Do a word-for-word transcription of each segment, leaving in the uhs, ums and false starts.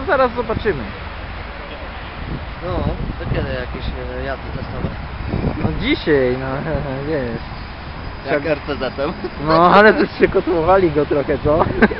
zaraz zobaczymy. No, to kiedy jakieś e, jazdy testowe? No dzisiaj, no wiesz. Jak R C Z-em? No ale też przygotowali go trochę, co?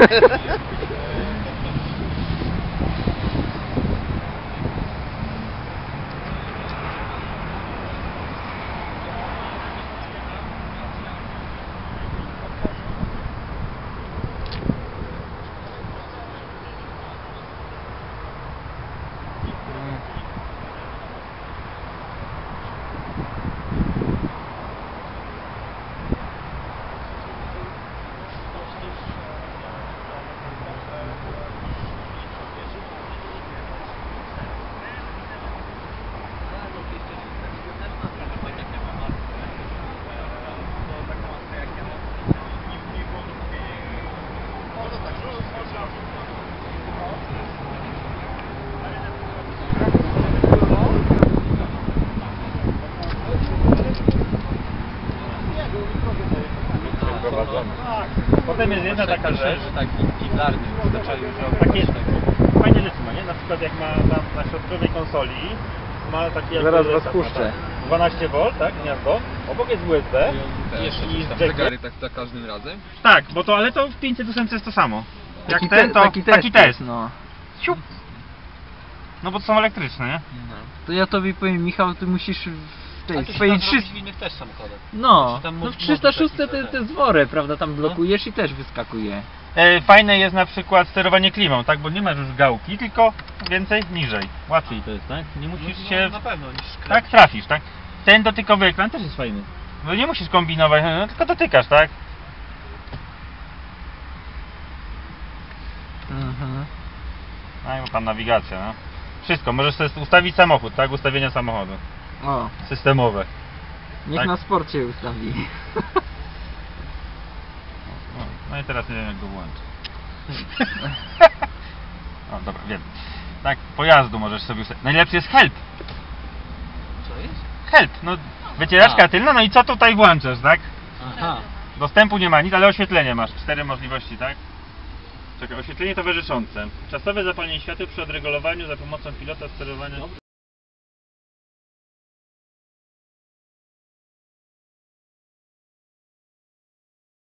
Potem jest jedna taka rzecz, że taki figlarny zwyczaju, że takie fajne rzeczy ma, nie? Na przykład jak ma tam na środkowej konsoli ma taki jakby Zaraz was zestaw, puszczę. ma tam dwanaście wolt, tak, gniazdo, obok jest U S B i jeszcze i coś tam jack. zegary tak za każdym razem. Tak, bo to, ale to w pięćset ósem jest to samo. Jak Taki ten, te- to taki taki test test. jest, no. Siup. No bo to są elektryczne, nie? To ja tobie powiem, Michał, ty musisz w tej A to się swojej da zrobić trzysta... w innych też samochodach. No, Znaczy tam no mo- w trzysta sześć mocy te, takie, te zwory, prawda, tam blokujesz i też wyskakuje. E, fajne jest na przykład sterowanie klimą, tak? Bo nie masz już gałki, tylko więcej niżej. Łatwiej to jest, tak? Nie musisz No, się... na pewno niż sklep. Tak, trafisz, tak? Ten dotykowy ekran też jest fajny. No nie musisz kombinować, no, tylko dotykasz, tak? Mhm. No i tam nawigacja, no. Wszystko, możesz sobie ustawić samochód, tak? Ustawienia samochodu. O, Systemowe. niech Tak. na sporcie ustawi. No, no i teraz nie wiem jak go włączyć. O, dobra, wiem. Tak, pojazdu możesz sobie ustawić. Najlepszy jest help. Co jest? Help, no wycieraczka A. tylna, no i co tutaj włączasz, tak? Aha. Dostępu nie ma nic, ale oświetlenie masz. Cztery możliwości, tak? Czekaj, oświetlenie towarzyszące. Czasowe zapalenie świateł przy odregulowaniu za pomocą pilota sterowania.